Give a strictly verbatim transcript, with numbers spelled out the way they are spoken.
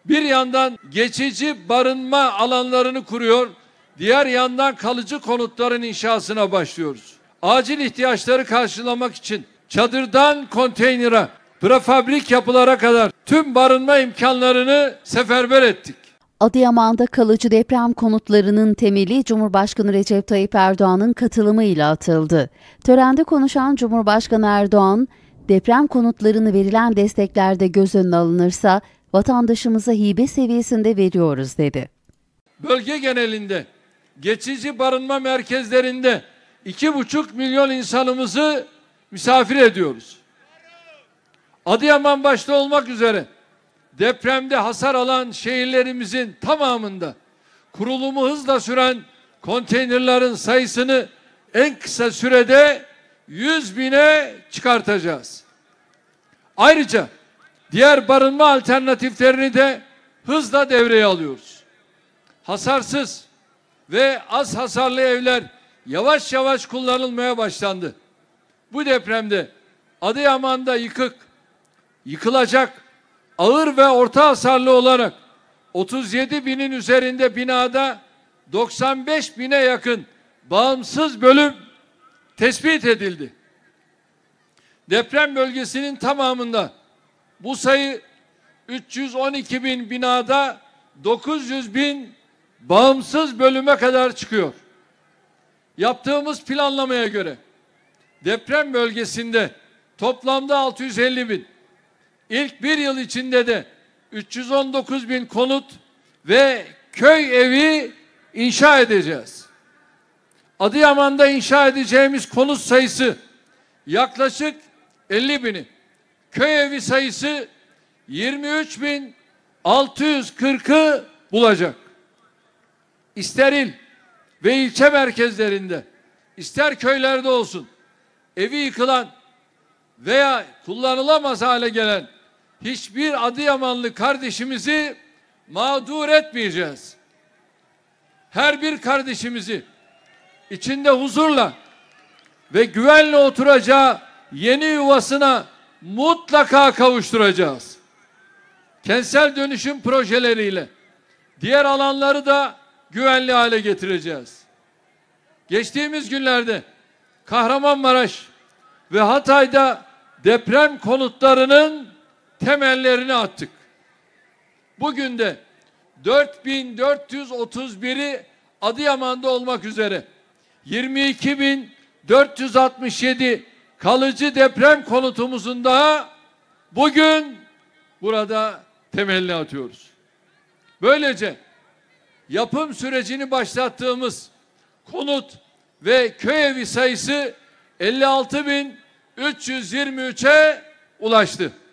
Bir yandan geçici barınma alanlarını kuruyor, diğer yandan kalıcı konutların inşasına başlıyoruz. Acil ihtiyaçları karşılamak için çadırdan konteynere, prefabrik yapılara kadar tüm barınma imkanlarını seferber ettik. Adıyaman'da kalıcı deprem konutlarının temeli Cumhurbaşkanı Recep Tayyip Erdoğan'ın katılımıyla atıldı. Törende konuşan Cumhurbaşkanı Erdoğan, deprem konutlarını verilen desteklerde göz önüne alınırsa vatandaşımıza hibe seviyesinde veriyoruz dedi. Bölge genelinde geçici barınma merkezlerinde iki buçuk milyon insanımızı misafir ediyoruz. Adıyaman başta olmak üzere depremde hasar alan şehirlerimizin tamamında kurulumu hızla süren konteynerlerin sayısını en kısa sürede yüz bine çıkartacağız. Ayrıca diğer barınma alternatiflerini de hızla devreye alıyoruz. Hasarsız ve az hasarlı evler yavaş yavaş kullanılmaya başlandı. Bu depremde Adıyaman'da yıkık, yıkılacak, ağır ve orta hasarlı olarak otuz yedi binin üzerinde binada doksan beş bine yakın bağımsız bölüm tespit edildi. Deprem bölgesinin tamamında bu sayı üç yüz on iki bin binada dokuz yüz bin bağımsız bölüme kadar çıkıyor. Yaptığımız planlamaya göre deprem bölgesinde toplamda altı yüz elli bin, ilk bir yıl içinde de üç yüz on dokuz bin konut ve köy evi inşa edeceğiz. Adıyaman'da inşa edeceğimiz konut sayısı yaklaşık elli bini, köy evi sayısı yirmi üç bin altı yüz kırkı bulacak. İster il ve ilçe merkezlerinde, ister köylerde olsun, evi yıkılan veya kullanılamaz hale gelen hiçbir Adıyamanlı kardeşimizi mağdur etmeyeceğiz. Her bir kardeşimizi içinde huzurla ve güvenle oturacağı yeni yuvasına mutlaka kavuşturacağız. Kentsel dönüşüm projeleriyle diğer alanları da güvenli hale getireceğiz. Geçtiğimiz günlerde Kahramanmaraş ve Hatay'da deprem konutlarının temellerini attık. Bugün de dört bin dört yüz otuz biri Adıyaman'da olmak üzere yirmi iki bin dört yüz altmış yedi kalıcı deprem konutumuzun daha bugün burada temelini atıyoruz. Böylece yapım sürecini başlattığımız konut ve köy evi sayısı elli altı bin üç yüz yirmi üçe ulaştı.